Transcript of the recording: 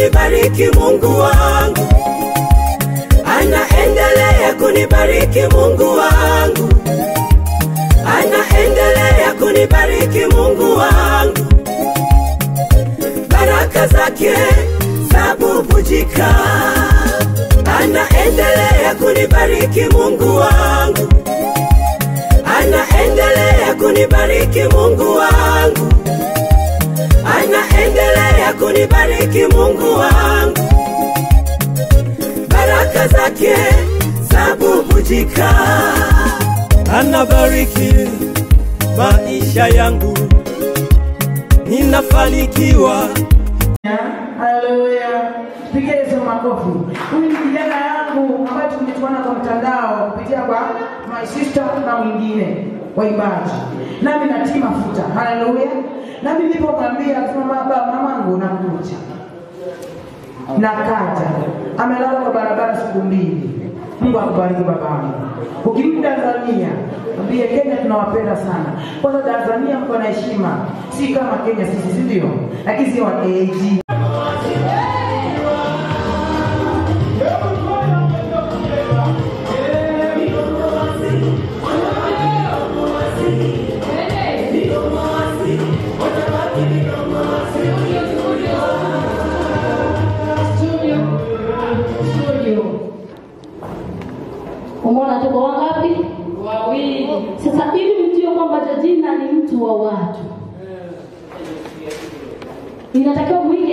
kunibariki Mungu wangu. Anaendelea kunibariki Mungu wangu. Anaendelea kunibariki Mungu wangu. Baraka zake zabubujika. Anaendelea kunibariki Mungu wangu. Anaendelea kunibariki Mungu wangu. Anaendelea kunibariki Mungu wangu. Baraka zake zabubujika. Anabariki maisha yangu. Ninafanikiwa. Haleluya. Piga Yesu makofi. Huyu ni kijana yangu ambaye tumetuana kwa mtandao kupitia kwa my sister na mwingine waimbaji. Nami natii mafuta. Haleluya. Nami nilipomwambia mamangu nakuja. Nakaja. Amelala kwa barabara siku 2. Mungu akubariki babangu. Ukirudi Tanzania, ambie Kenya tunawapenda sana. Kwanza Tanzania mko na heshima. Si kama Kenya sisi, ndio. Lakini sio wa AG. Umeona tuko wangapi? Wawili. Sasa hivi mtio kwamba Georgina ni mtu wa watu. Inatakiwa muige